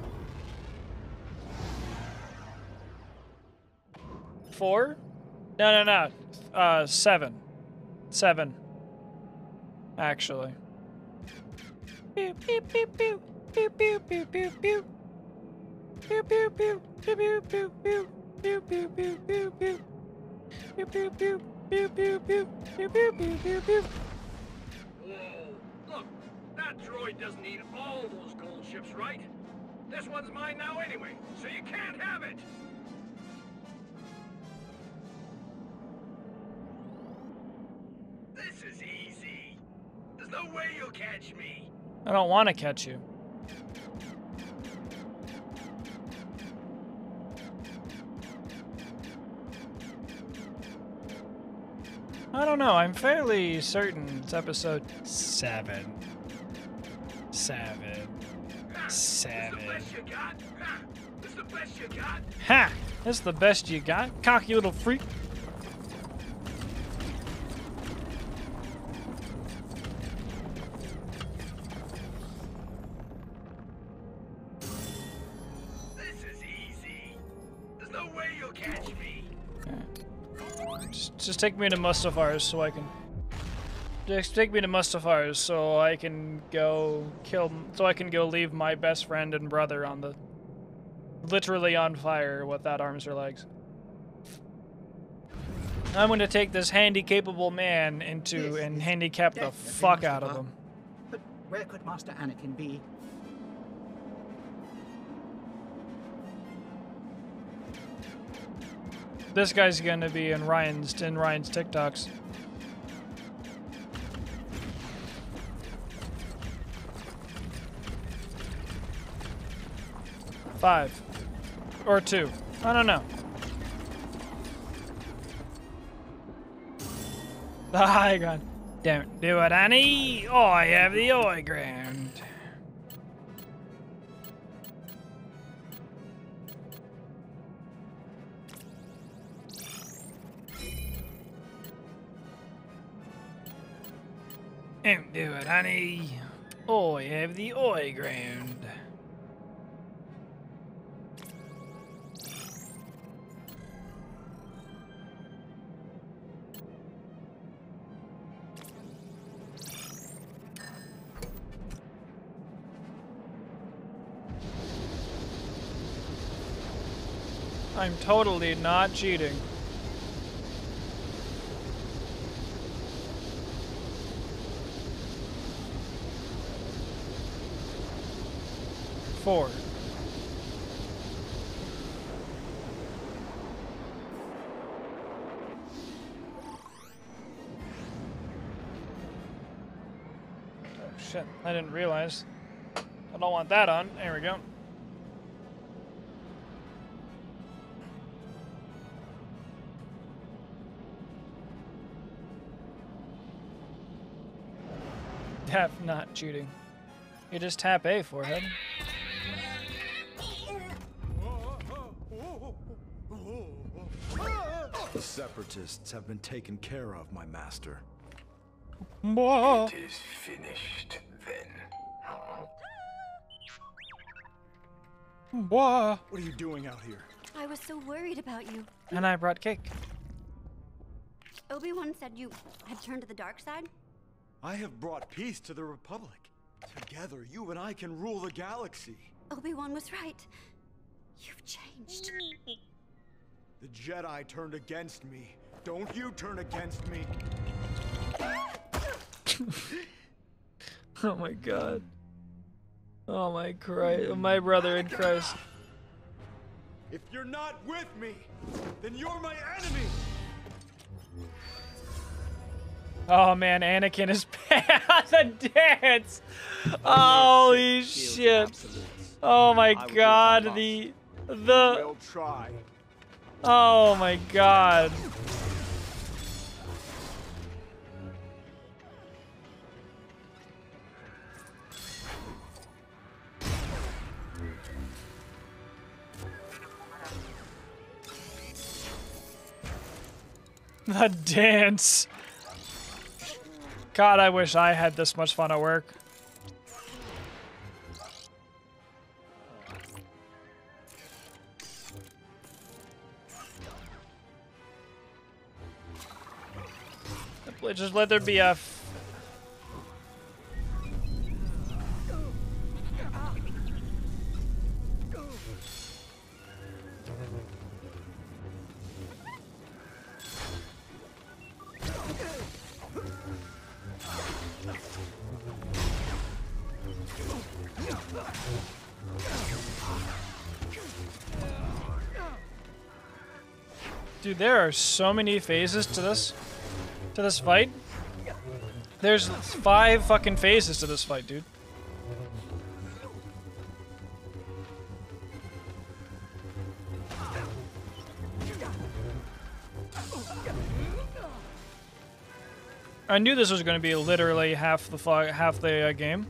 4? No. 7. 7. Actually. Pew pew pew pew pew pew pew pew pew. Pew pew pew pew pew pew pew pew pew pew pew pew. Pew pew pew pew pew pew pew pew pew pew pew. Whoa! Look, that droid doesn't need all those gold ships, right? This one's mine now anyway, so you can't have it. This is easy. There's no way you'll catch me. I don't want to catch you. I don't know. I'm fairly certain it's episode 7. 7. 7. This the best you got? Ha! This the best you got? Cocky little freak. Just take me to Mustafar's so I can... Just take me to Mustafar's so I can go kill... So I can go leave my best friend and brother on the... Literally on fire without arms or legs. I'm gonna take this handy-capable man into and handicap the fuck out of him. But where could Master Anakin be? This guy's gonna be in Ryan's TikToks. Five. Or 2. I don't know. The high ground. Don't do it, Annie. I have the high ground. Don't do it, honey. I have the high ground. I'm totally not cheating. Four. Oh shit, I didn't realize. I don't want that on. There we go. Tap not cheating. You just tap A, forehead. The Separatists have been taken care of, my master. Whoa. It is finished then. Huh? Whoa. What are you doing out here? I was so worried about you. And I brought cake. Obi-Wan said you had turned to the dark side? I have brought peace to the Republic. Together, you and I can rule the galaxy. Obi-Wan was right. You've changed. The Jedi turned against me. Don't you turn against me. Oh my god. Oh my Christ. My brother in Christ. If you're not with me, then you're my enemy. Oh man, Anakin is the dance. Holy shit. Oh my god, the We'll try. oh my god. The dance. God, I wish I had this much fun at work. Just let there be a... Dude, there are so many phases to this fight. There's 5 fucking phases to this fight, dude. I knew this was going to be literally half the game.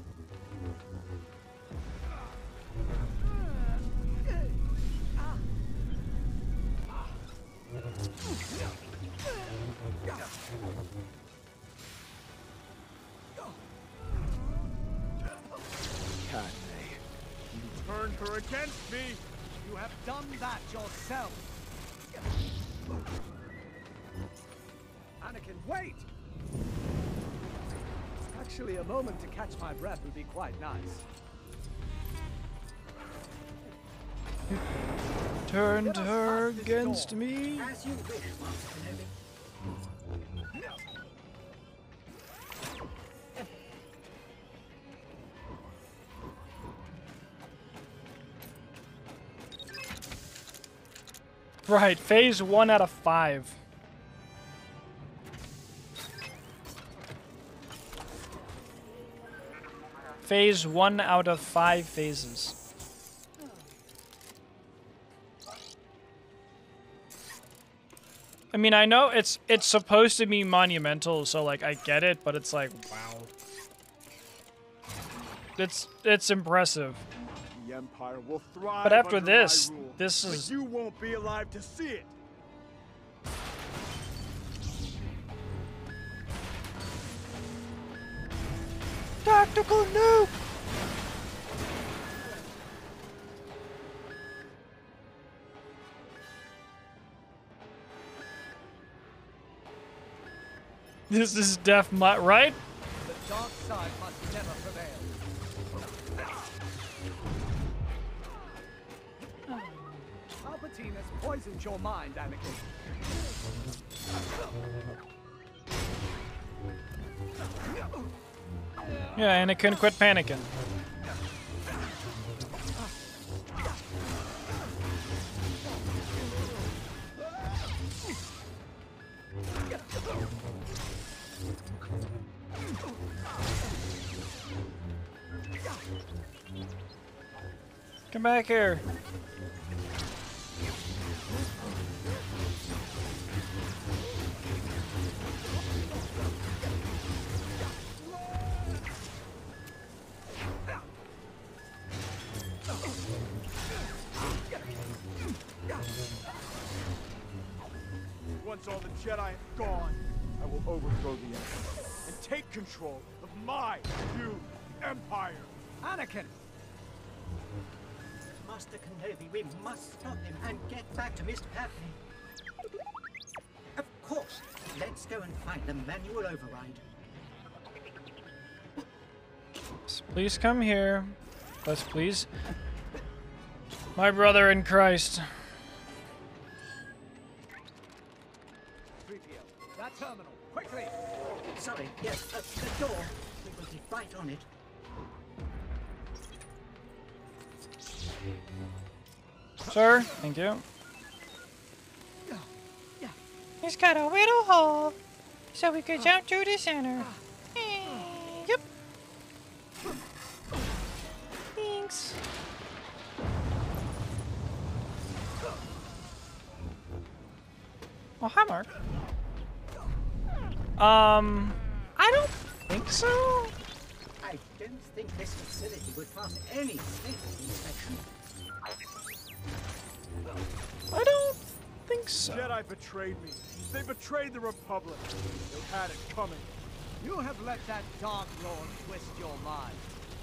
Turn her against me! You have done that yourself! Anakin, wait! Actually, a moment to catch my breath would be quite nice. Turned her against me. As you wish, Master Kenobi. Right, phase 1 out of 5. Phase 1 out of 5 phases. I mean, I know it's supposed to be monumental, so like I get it, but it's like, wow. It's impressive. The Empire will thrive. But after under my this, rule, this but is... you won't be alive to see it. Tactical nuke! This is death, right? The dark side must never prevail. Palpatine has poisoned your mind, Anakin. Yeah, Anakin, quit panicking. Come back here. Once all the Jedi are gone, I will overthrow the Empire and take control of my new empire. Anakin! Master Kenobi, we must stop him and get back to Mr. Padme. Of course. Let's go and find the manual override. Please come here. Let's please. My brother in Christ. 3PO, that terminal, quickly! Sorry, yes, the door. We will be right on it. Sir, thank you. He's got a little hole, so we could jump through the center. Yep. Thanks. Oh, hi, Mark. I don't think so. I don't think this facility would pass any safety inspection. I don't think so. Jedi betrayed me. They betrayed the Republic. They had it coming. You have let that Dark Lord twist your mind.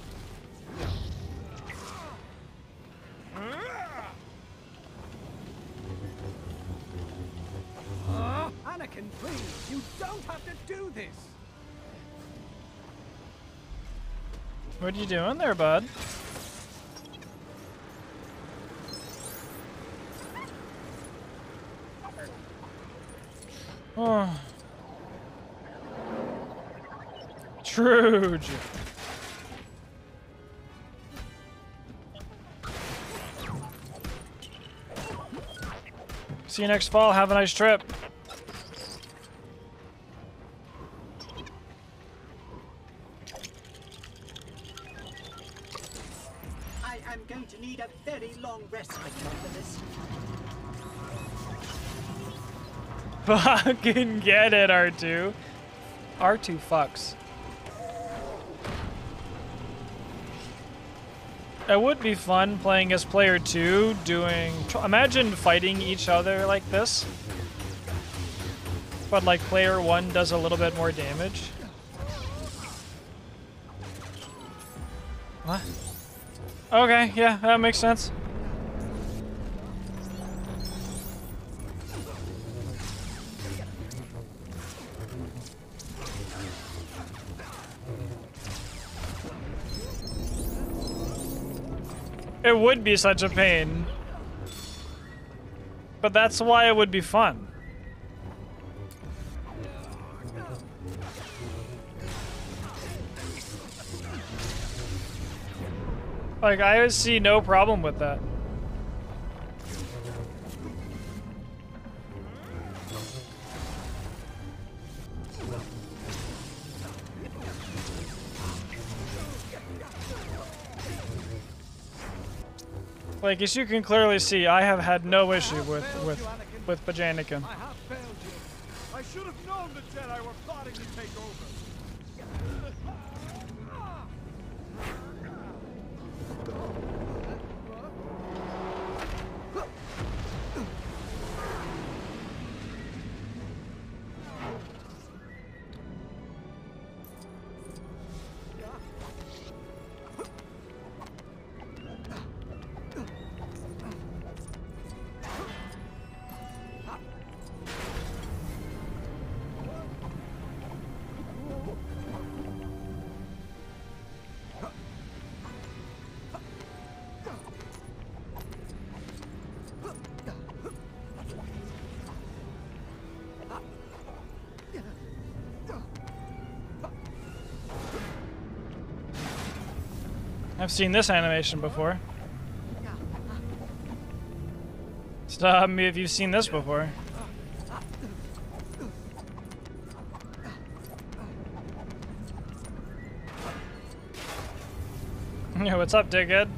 Anakin, please, you don't have to do this. What are you doing there, bud? Oh. Truge. See you next fall. Have a nice trip. I am going to need a very long respite after this. Fucking get it, R2. R2 fucks. It would be fun playing as player 2, doing... Imagine fighting each other like this. But like player 1 does a little bit more damage. What? Okay, yeah, that makes sense. It would be such a pain. But that's why it would be fun. Like, I see no problem with that. Like, as you can clearly see, I have had no issue with Anakin. I have failed you. I should have known the Jedi were plotting to take over. I've seen this animation before. Stop me if you've seen this before. Yeah, what's up, dickhead?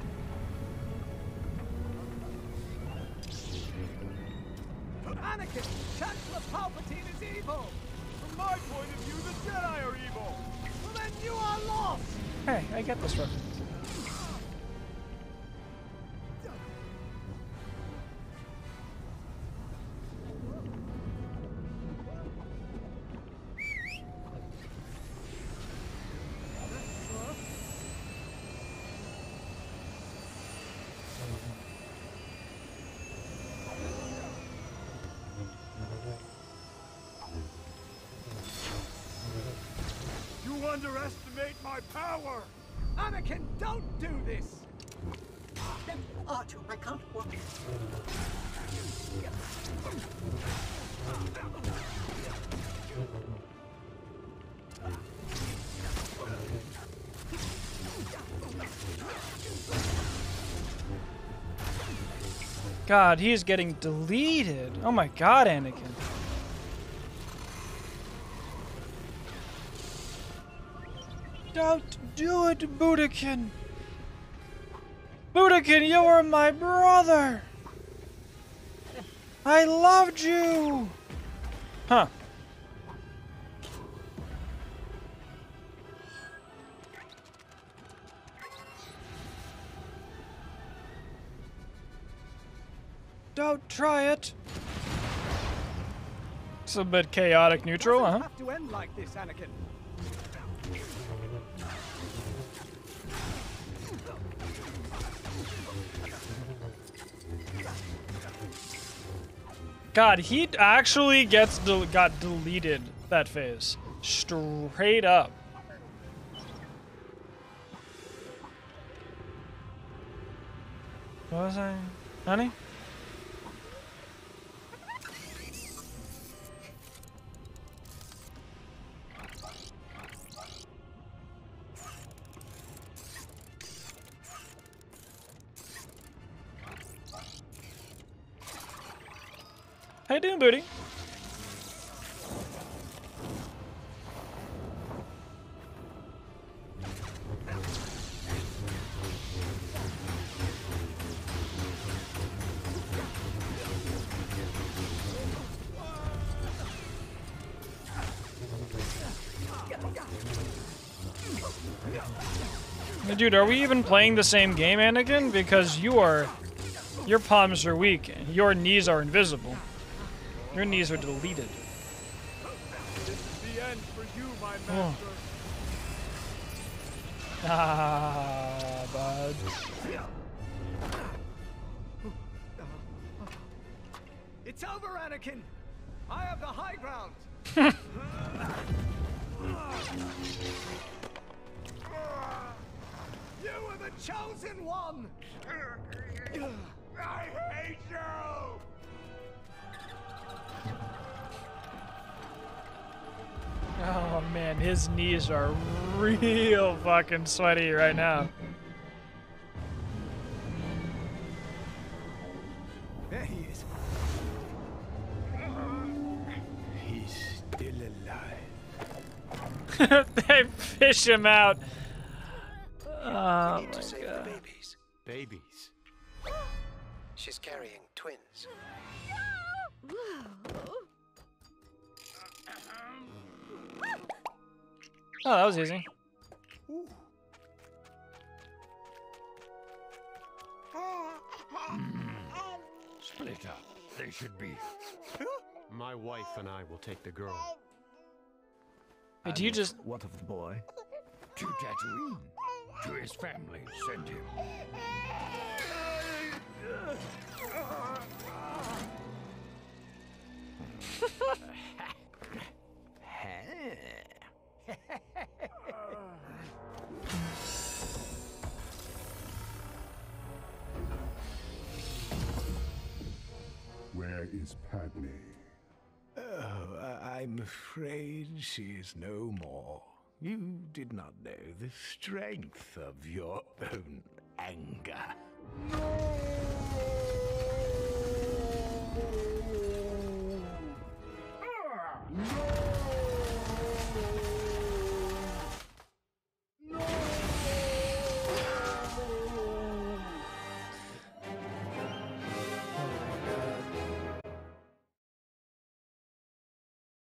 Anakin, Chancellor Palpatine is evil. From my point of view, the Jedi are evil. Well, then you are lost. Hey, I get this reference. underestimate my power! Anakin, don't do this! R2, I can't walk. God, he is getting deleted. Oh my God, Anakin. Don't do it, Budokan. Budokan, you were my brother. I loved you. Huh. Don't try it. It's a bit chaotic neutral, huh? Have to end like this, Anakin. God, he actually got deleted that phase. Straight up. What was I? Honey? How you doing, Booty? Hey, dude, are we even playing the same game, Anakin? Because your palms are weak and your knees are invisible. Your knees are deleted. This is the end for you, my Oh. master. Ah, bud. It's over, Anakin. I have the high ground. You are the chosen one. I hate you. Oh man, his knees are real fucking sweaty right now. There he is. He's still alive. They fish him out. Oh my to save God. the babies. Babies. She's carrying twins. Oh, that was easy. Split up. They should be. My wife and I will take the girl. Hey, do you just... What of the boy? To Tatooine. To his family. Send him. Where is Padme? Oh, I'm afraid she is no more. You did not know the strength of your own anger. No!